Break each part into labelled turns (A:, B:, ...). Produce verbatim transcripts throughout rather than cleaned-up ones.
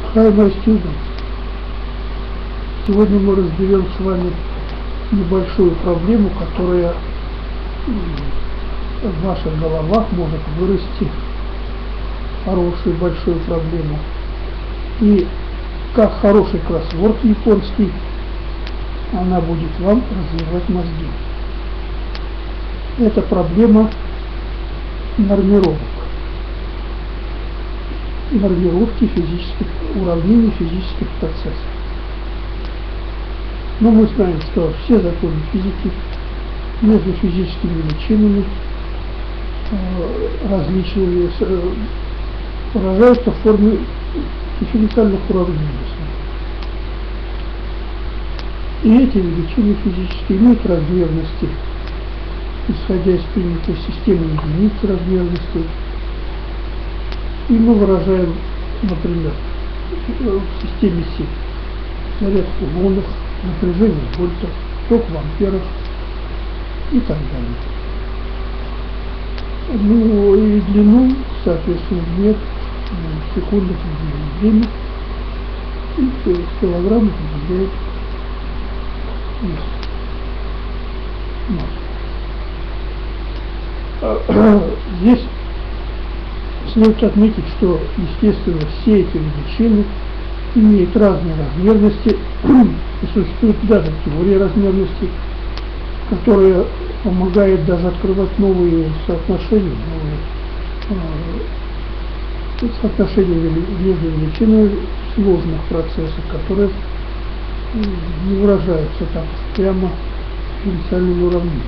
A: Уважаемые студенты, сегодня мы разберем с вами небольшую проблему, которая в ваших головах может вырасти хорошую большую проблему. И как хороший кроссворд японский, она будет вам развивать мозги. Это проблема нормировок. Нормировки физических уравнений, физических процессов. Но мы знаем, что все законы физики между физическими величинами э, различными э, выражаются в форме дифференциальных уравнений. И эти величины физические имеют размерности, исходя из принятой системы единиц размерностей. И мы выражаем, например, в системе Си заряд кулонов, напряжение вольтов, ток в амперах и так далее. Ну и длину, соответственно, в метр, в секундах определяет время, и в килограммах определяет вес. Здесь следует отметить, что, естественно, все эти величины имеют разные размерности, и существует даже теория размерности, которая помогает даже открывать новые соотношения, новые э, соотношения между величинами сложных процессов, которые не выражаются так прямо дифференциальными уравнениями.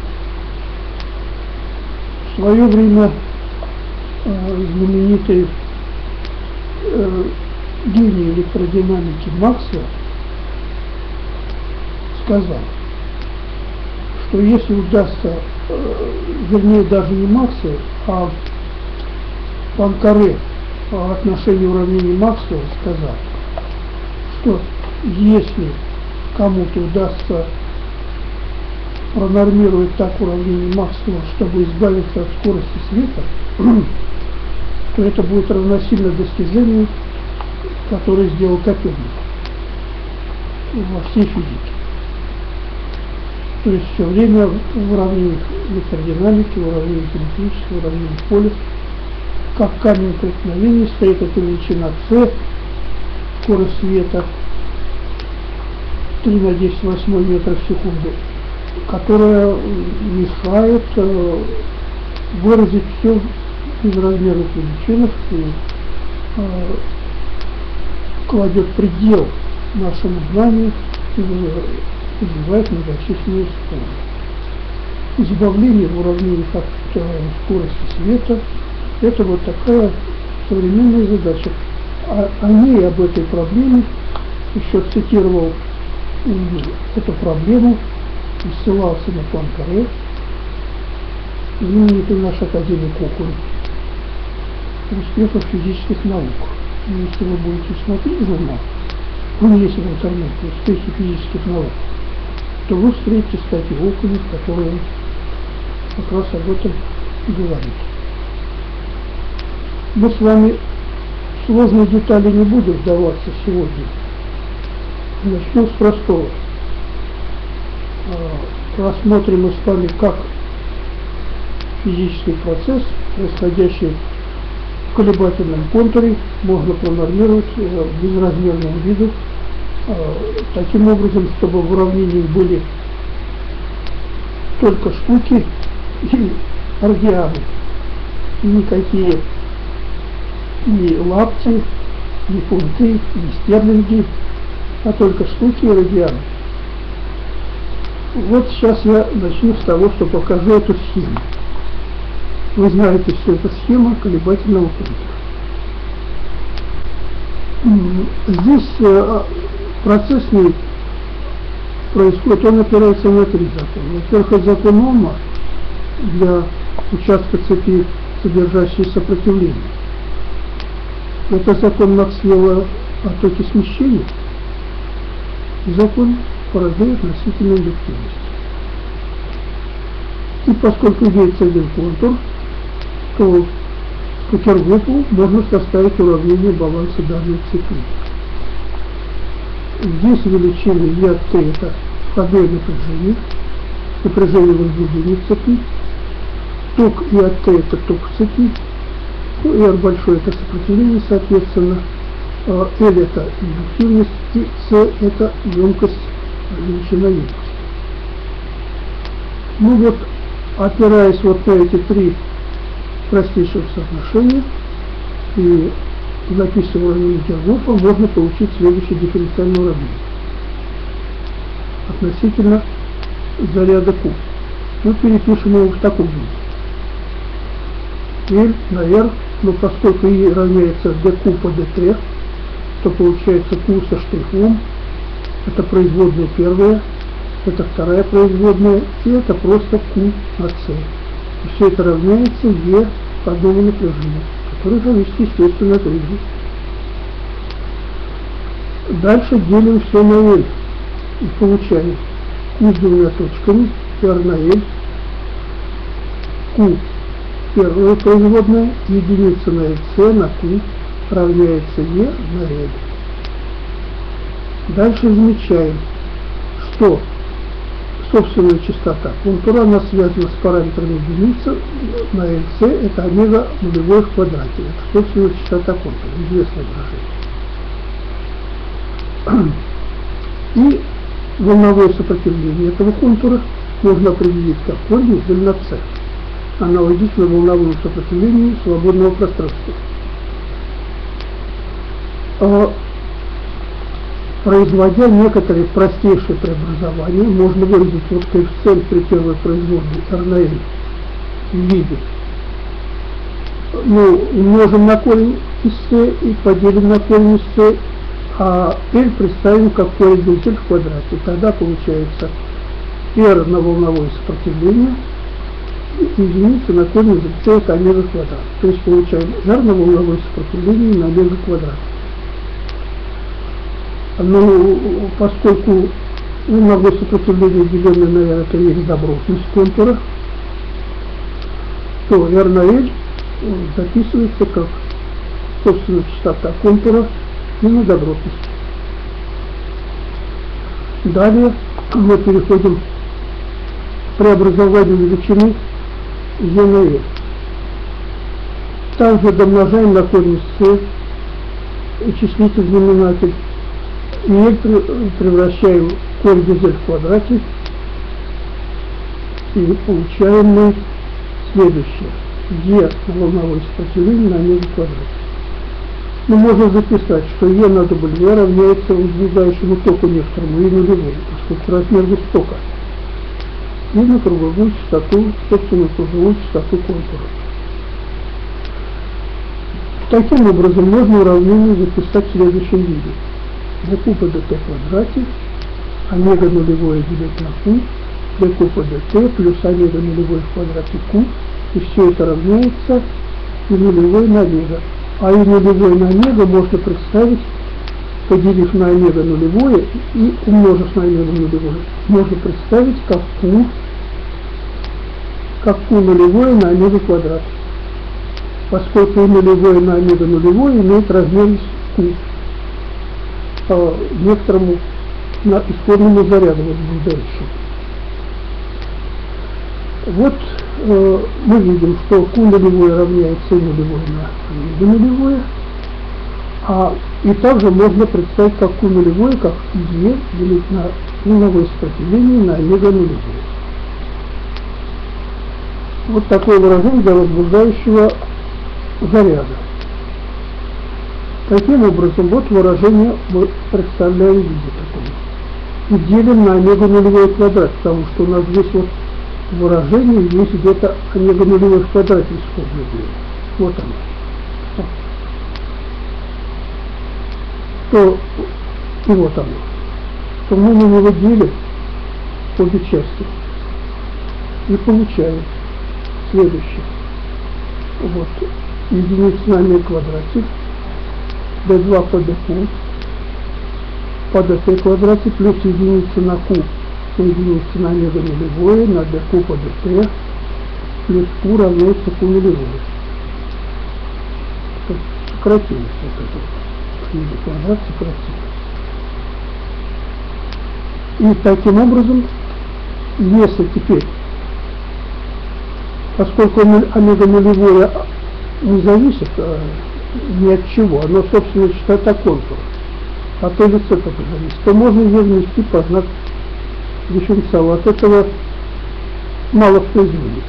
A: В свое время э, знаменитый э, гений электродинамики Максвелл сказал, что если удастся, э, вернее даже не Максвелл, а Пуанкаре по отношению уравнений Максвелла сказал, что если кому-то удастся пронормировать так уравнение Максвелла, чтобы избавиться от скорости света, то это будет равносильно достижению, которое сделал Коперник во всей физике. То есть все время в уравнениях электродинамики, в уравнениях электричества, в уравнениях поля, как камень преткновения, стоит эта величина С, скорость света три на десять восьмой метра в секунду, которая мешает э, выразить все в безразмерных величинах и э, кладет предел нашему знанию и вызывает многочисленные споры. Избавление в уравнениях от э, скорости света – это вот такая современная задача. А о ней, об этой проблеме, еще цитировал э, эту проблему и ссылался на Пуанкаре, знаменитый наш академик Окунь, успехов физических наук. И если вы будете смотреть журнал, он есть в интернете, успехи физических наук, то вы встретите статьи Окуня, которые как раз об этом говорит. Мы с вами в сложные детали не будем вдаваться сегодня. Начнем с простого. Рассмотрим мы с вами, как физический процесс, происходящий в колебательном контуре, можно пронормировать в безразмерном виду, таким образом, чтобы в уравнениях были только штуки и радианы, и никакие ни лапти, ни фунты, ни стерлинги, а только штуки и радианы. Вот сейчас я начну с того, что покажу эту схему. Вы знаете, что это схема колебательного контура. Здесь э, процесс не происходит, он опирается на три закона. Во-первых, это закон Ома для участка цепи, содержащий сопротивление. Это закон Максвелла о токе смещения. И закон Фарадея относительной индуктивности. И поскольку имеется один контур, то Петергофу можно составить уравнение баланса данной цепи. Здесь величины E от T это входное напряжение, напряжение возбуждения цепи, ток E от T это ток цепи, ну, R большой это сопротивление, соответственно, L это индуктивность и C это емкость, величина емкости. Ну вот, опираясь вот на эти три простейших соотношения и записывая уравнение Петергофа, можно получить следующее дифференциальное уравнение относительно заряда Q. Мы перепишем его в таком виде. L на R, но поскольку E равняется dQ по dt, то получается Q со штрихом, это производная первая, это вторая производная, и это просто Q на C. И все это равняется E входного напряжения, которое зависит, естественно, от времени. Дальше делим все на L и получаем Q с двумя точками, R на L, Q первая производная, единица на LC на Q равняется E на L. Дальше замечаем, что собственная частота контура, она связана с параметрами единицы на LC, это омега нулевой в квадрате. Это собственная частота контура, известное выражение. И волновое сопротивление этого контура можно определить как корень из L на C, аналогично волновому сопротивлению свободного пространства. Производя некоторые простейшие преобразования, можно выразить вот коэффициент при первой производной R на L в виде. Ну, умножим на корень из C и поделим на корень из C, а L представим как корень из L в квадрате. Тогда получается R на волновое сопротивление и единица на корень из C это омега квадрат. То есть получаем R на волновое сопротивление на омега квадрат. Но поскольку волновое сопротивление, деленное на R, это есть добротность контура, то R на L записывается как собственная частота контура и на добротность. Далее мы переходим к преобразованию величины E на L. Также домножаем на корень из C и числитель знаменатель. И L превращаем в корень из L в квадрате, и получаем мы следующее. E волновое сопротивление на омега квадрате. Мы можем записать, что E на W равняется возбуждающему току некоторому и нулевому, поскольку размер тока, и на круговую частоту, собственно, круговую частоту контура. Таким образом, можно уравнение записать в следующем виде. dQ по dt в квадрате, омега нулевое делить на Q, dQ по dt плюс омега нулевое в квадрате Q, и все это равняется и нулевой на омега. А и нулевой на омега можно представить, поделив на омега нулевое и умножив на омега нулевое, можно представить как Q, как Q нулевое на омега квадрат, поскольку и нулевое на омега нулевое имеет размер Q. Некоторому на исходному заряду возбуждающему. Вот э, мы видим, что Q нулевое равняется и нулевое на омега нулевое, а и также можно представить как Q нулевое, как E делить на волновое сопротивление на омега нулевое. Вот такое выражение для возбуждающего заряда. Таким образом, вот выражение мы представляем в виде такого. И делим на омега нулевой квадрат, потому что у нас здесь вот выражение есть где-то омега нулевой в квадрате исходное время. Вот оно. То, и вот оно. То мы на него делим обе части и получаем следующее. Вот. Единица на омега квадрате d два по dq по dt в квадрате плюс единица на q, единица на омега нулевое на dq по dt плюс q равняется q нулевое. сократилось вот это вот, квадрат сократилось. И таким образом, если теперь, поскольку омега нулевое не зависит а, ни от чего, оно, собственно, частота контура, от L C только зависит, то можно ее внести под знак дифференциала. От этого мало что изменится.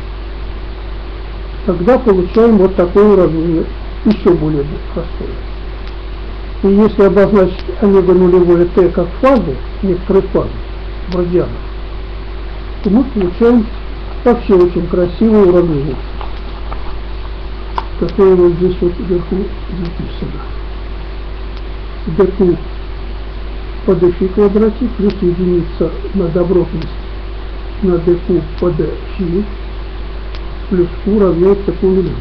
A: Тогда получаем вот такое уравнение, еще более простое. И если обозначить омега нулевое t как фазы, некоторые фазы в радианах, то мы получаем вообще очень красивое уравнение, которое вот здесь вот вверху записано. dq по dφ квадрате плюс единица на добротность на dq по dφ плюс q равняется q нулевому.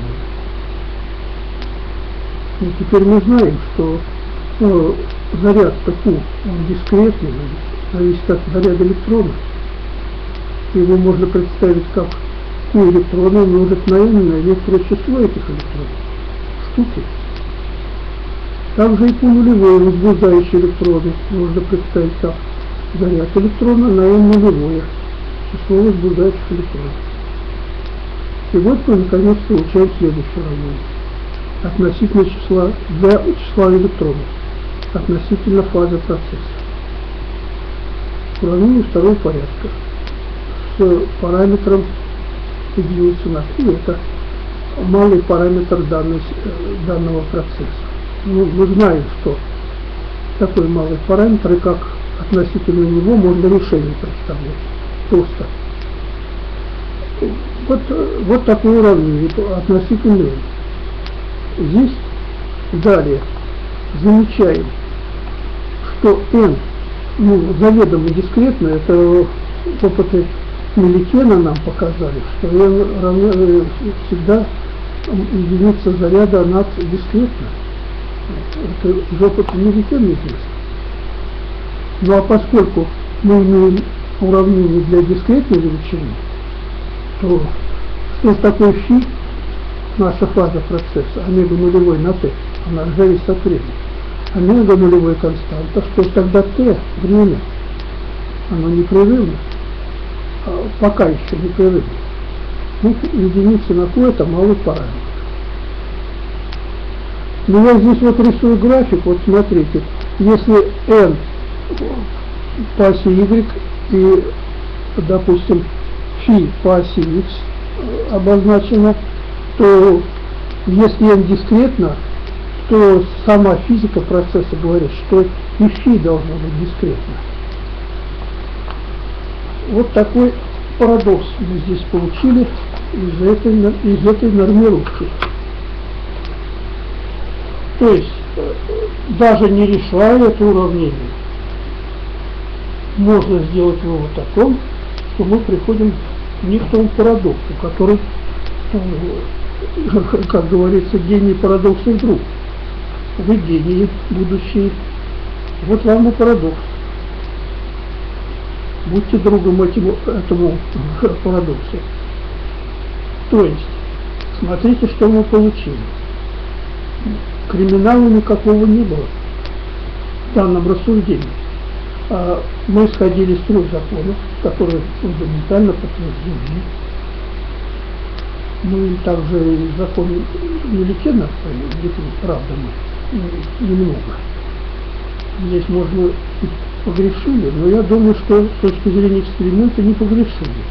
A: И теперь мы знаем, что э, заряд-то q, он дискретный, зависит от заряда электрона. Его можно представить как q электрона умножить на n на некоторое число этих электронов, штуки. Также и q нулевой, возбуждающие электроны, можно представить как заряд электрона на n нулевое, число возбуждающих электронов. И вот мы наконец получаем следующее уравнение относительно числа, для числа электронов, относительно фазы процесса. Уравнение второго порядка с параметром единицы на q, это малый параметр данной, данного процесса. Ну, мы знаем, что такой малый параметр, и как относительно него можно решение представлять просто. Вот, вот такое уравнение относительно n. Здесь далее замечаем, что n ну, заведомо дискретно, это опыты Меликена нам показали, что n равно, всегда единица заряда над дискретно. Это из опыта Меликена известно. Ну а поскольку мы имеем уравнение для дискретной величины, то что такое φ, наша фаза процесса, омега нулевой на t, она зависит от времени. Омега нулевой константа, что тогда t, время, оно непрерывно, а пока еще непрерывно. Ну, единица на q это малый параметр. Но я здесь вот рисую график, вот смотрите, если n по оси y и, допустим, φ по оси x обозначено, то если n дискретно, то сама физика процесса говорит, что и φ должно быть дискретно. Вот такой парадокс мы здесь получили из этой, из этой нормировки. То есть, даже не решая это уравнение, можно сделать вывод о том, что мы приходим к некоторому парадоксу, который, как говорится, гений парадоксов друг. Вы гении будущие. Вот вам и парадокс. Будьте другом этому, этому парадоксу. То есть, смотрите, что мы получили. Криминала никакого не было в данном рассуждении. А мы исходили из трех законов, которые фундаментально подтверждены. Ну и также и закон Меликена, где-то правда мы немного. Здесь, может, мы погрешили, но я думаю, что с точки зрения эксперимента не погрешили.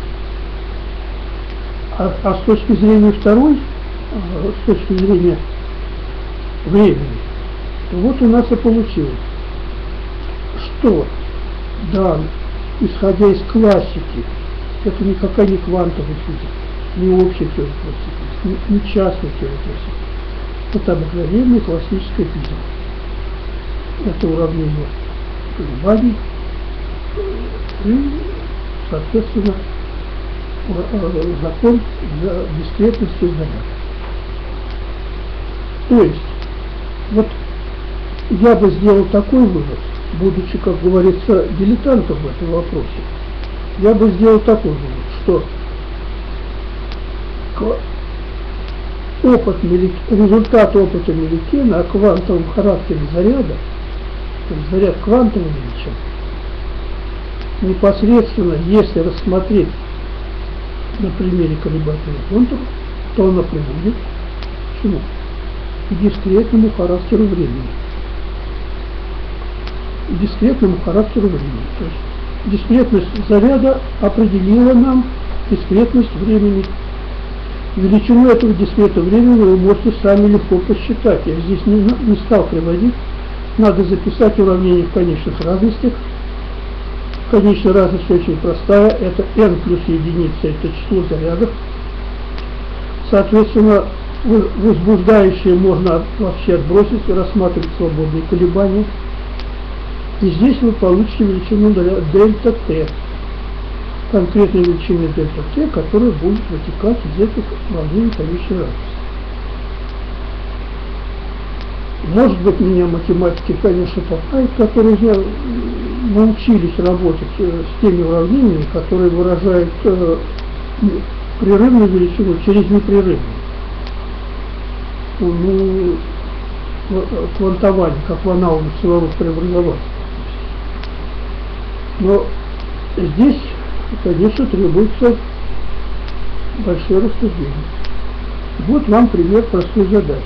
A: А, а с точки зрения второй, с точки зрения времени, то вот у нас и получилось, что да, исходя из классики, это никакая не квантовая физика, не общая теория классики, не, не частная теория классики, это обыкновенная классическая физика. Это уравнение колебаний и, соответственно, закон для дискретности заряда. То есть, вот я бы сделал такой вывод, будучи, как говорится, дилетантом в этом вопросе, я бы сделал такой вывод, что опыт, результат опыта Меликена о квантовом характере заряда, то есть заряд квантовый величин, непосредственно, если рассмотреть на примере колебательного контура, то она приводит к чему? К дискретному характеру времени. К дискретному характеру времени. То есть дискретность заряда определила нам дискретность времени. Величину этого дискретного времени вы можете сами легко посчитать. Я здесь не, не стал приводить. Надо записать уравнение в конечных разностях. Конечная разность очень простая. Это n плюс единица, это число зарядов. Соответственно, возбуждающее можно вообще отбросить и рассматривать свободные колебания. И здесь вы получите величину дельта t. Конкретной величины дельта t, которая будет вытекать из этих уравнений конечной разности. Может быть, меня математики, конечно, поправят, которые уже научились работать с теми уравнениями, которые выражают э, прерывную величину через непрерывную. Ну, квантование, как в аналогах силовых преобразователей. Но здесь, конечно, требуется большое рассуждение. Вот вам пример простой задачи.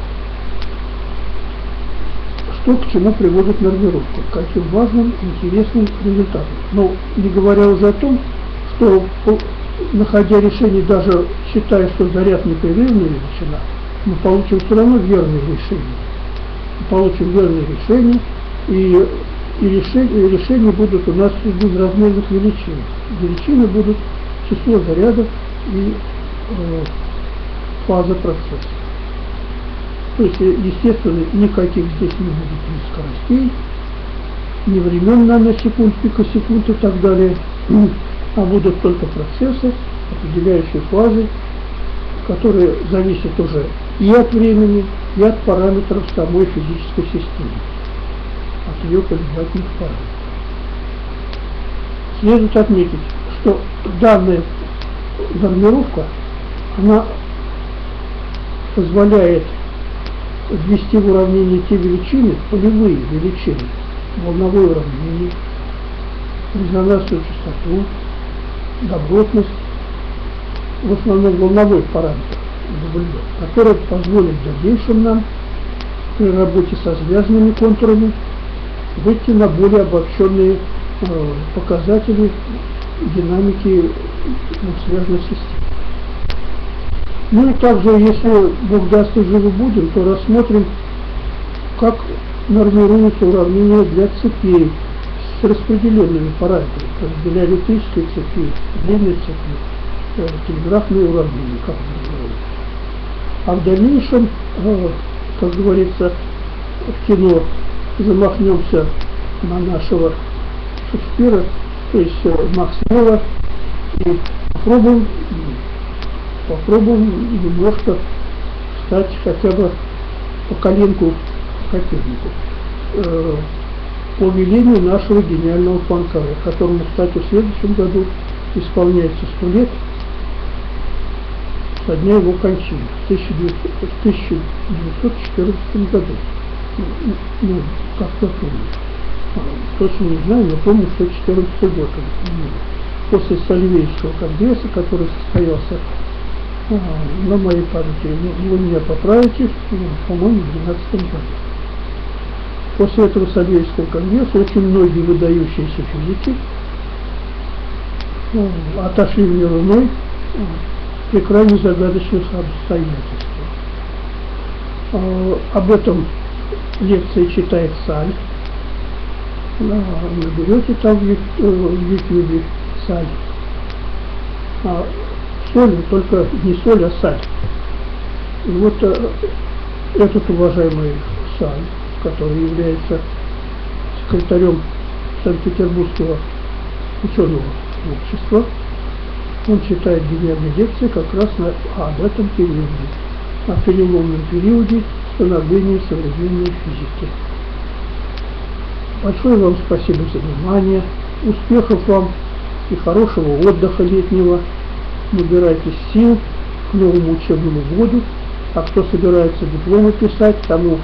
A: Что к чему приводит нормировка, к каким важным, интересным результатам. Но не говоря уже о том, что, находя решение, даже считая, что заряд непрерывная величина, мы получим все равно верное решение. Мы получим верное решение, и, и, решение, и решения будут у нас из безразмерных величин. Величины будут число зарядов и э, фаза процесса. То есть, естественно, никаких здесь не будет ни скоростей, ни времен наносекунд, пикосекунд и так далее, а будут только процессы, определяющие фазы, которые зависят уже и от времени, и от параметров самой физической системы, от ее колебательных параметров. Следует отметить, что данная нормировка, она позволяет ввести в уравнение те величины, полевые величины, волновое уравнение, резонансную частоту, добротность, в основном волновой параметр, который позволит в дальнейшем нам при работе со связанными контурами выйти на более обобщенные э, показатели динамики связанных систем. Ну и также, если Бог даст и живы будем, то рассмотрим, как нормируются уравнения для цепей с распределенными параметрами, то есть для электрической цепи, длинной цепи, телеграфные уравнения, как называется. А в дальнейшем, как говорится в кино, замахнемся на нашего Шекспира, то есть Максвелла, и попробуем попробуем немножко встать хотя бы по коленку Копернику, э, по велению нашего гениального Пуанкаре, которому, кстати, в следующем году исполняется сто лет со дня его кончины, в тысяча девятьсот четырнадцатом году. Ну, как-то помню. Точно не знаю, но помню, что четырнадцатый год. После Сальвейского конгресса, который состоялся на моей памяти, вы меня поправите, по-моему, в двенадцатом году. После этого Сальвейского конгресса очень многие выдающиеся физики отошли в мир иной при крайне загадочных обстоятельствах. Об этом лекции читает Саль. Наберете там в Ютьюбе Саль. Соль, только не соль, а Саль. И вот э, этот уважаемый Саль, который является секретарем Санкт-Петербургского ученого общества, он читает гениальные лекции как раз на, а, об этом периоде, о переломном периоде становления современной физики. Большое вам спасибо за внимание, успехов вам и хорошего отдыха летнего. Набирайтесь сил к новому учебному году А кто собирается дипломы писать, тому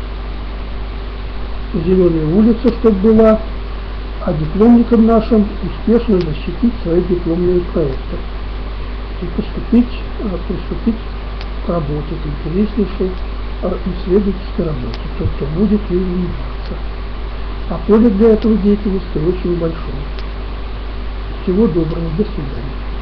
A: зеленая улица, чтобы была, а дипломникам нашим успешно защитить свои дипломные проекты и поступить, приступить к работе, к интереснейшей исследовательской работе, тот, кто будет ей заниматься. А поле для этого деятельности очень большое. Всего доброго, до свидания.